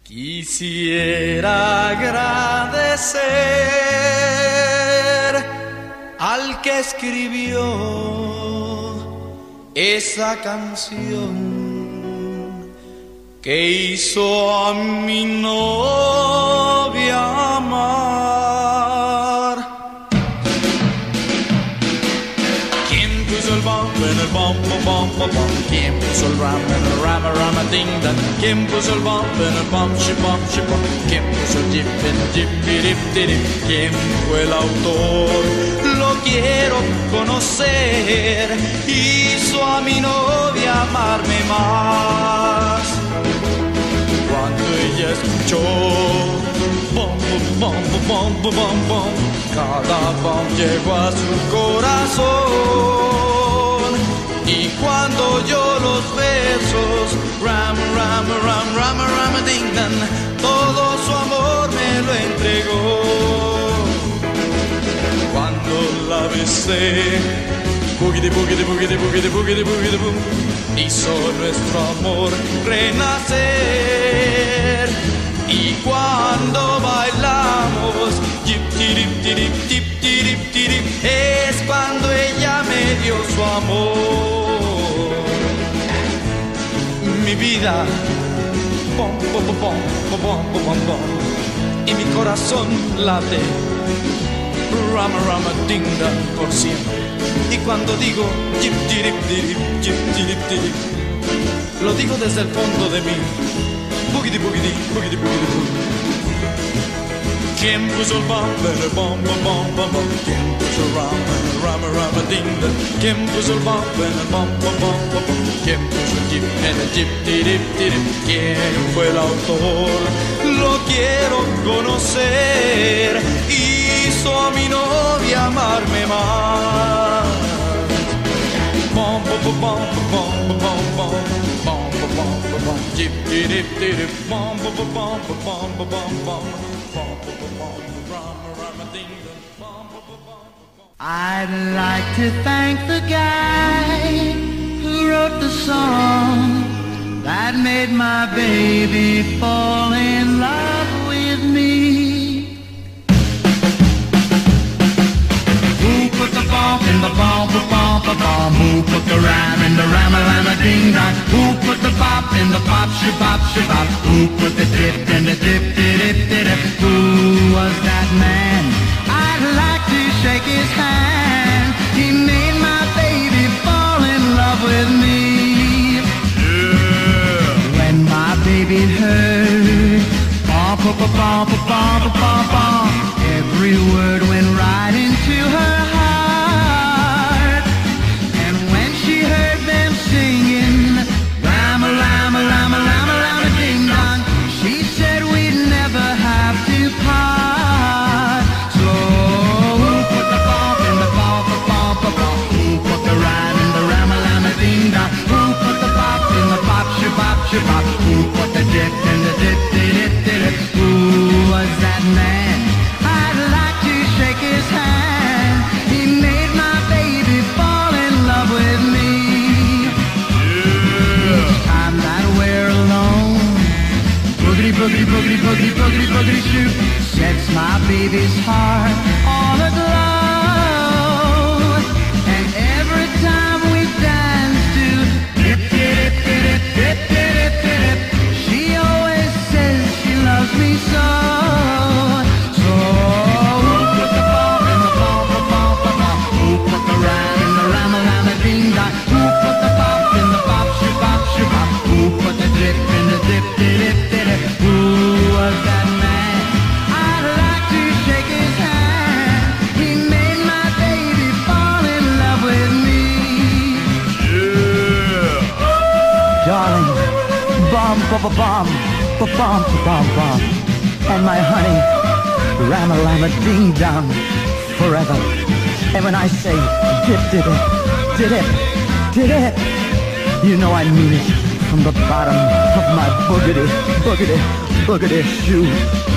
Quisiera agradecer al que escribió esa canción que hizo a mi novia amar. ¿Quién puso el bombo en el bombo, bombo, bom? ¿Quién puso el ram en el rama, rama, ding, dang? ¿Quién puso el bombo en el bom, shibom, shibom? ¿Quién puso el jip en el jip, dirip, dirip? ¿Quién fue el autor? Lo quiero conocer. Hizo a mi novia amarme más. Cuando ella escuchó bom, bom, bom, bom, bom, bom, cada bom llegó a su corazón. Y cuando oyó los besos, ram, ram, ram, ram, ram, ding, dang, todo su amor me lo entregó. Cuando la besé, boogity, boogity, boogity, boogity, boogity, boogity, boom, hizo nuestro amor renacer. Y cuando bailamos, yip, tirip, tirip, tip, tirip, tirip, es cuando ella me dio su amor. Mi vida, bom, bom, bom, bom, bom, bom, bom, bom, y mi corazón late, rama, rama, ding, dang, por siempre. Y cuando digo yip, tirip, tirip, yip, tirip, tirip, lo digo desde el fondo de mí. Boogity, boogity, boogity, boogity, boogity. ¿Quién puso el bom en el bom, bom, bom, bom, bom? ¿Quién puso el ram en el rama, rama, ding, dang? ¿Quién puso el bom en el bom, bom, bom, bom, bom? ¿Quién puso el jip en el jip, tirip, tirip? ¿Quién fue el autor? Lo quiero conocer. Hizo a mi novia amarme más. Bom, bom, bom, bom, bom, bom, bom, bom, bom, bom, jip, tirip, tirip, bom, bom, bom, bom, bom, bom, bom, bom. I'd like to thank the guy who wrote the song that made my baby fall in love with me. Who put the bomb in the bomb, bomb, bomb? Who put the ram in the rama, rama, ding, dong? Who put the bop in the pop, shabop, shabop? Who put the dip in the dip, dip, dip, dip? Who was that man? I'd like to shake his hand. He made my baby fall in love with me. Yeah. When my baby heard bom, bom, bom, bom, bom, bom, bom, every word went right into her heart. And when she heard them singing rama, rama, rama, rama, rama, ding, dong, she said we'd never have to part. So who put the bump in the bump, bump, bump? Who put the rhyme in the rama, rama, ding, dong? Who put the bop in the bop, shabop, shabop? Who put the dip in the dip, dip, dip? Who was that man? I'd like to shake his hand. He made my baby fall in love with me. Yeah. Each time that we're alone, boogity, boogity, boogity, boogity, boogity, boogity, shoot, sets my baby's heart all aglow. And every time we dance to dip, dip, dip, dip, dip, dip, she always says she loves me so. So who put the ball in the ball, the ball, the ball? Who put the rhyme in the rama, rama, ding, dong? Who put the bop in the bop, shabop, shabop? Who put the dip in the dip, dip, dip? Who was that man? I'd like to shake his hand. He made my baby fall in love with me. Yeah. Darling, bomb, bomb, bomb, bomb, bomb, bomb, bomb, and my honey, rama, rama, ding, dong, forever. And when I say dip, dip, dip, dip, dip, you know I mean it from the bottom of my boogity, boogity, boogity shoe.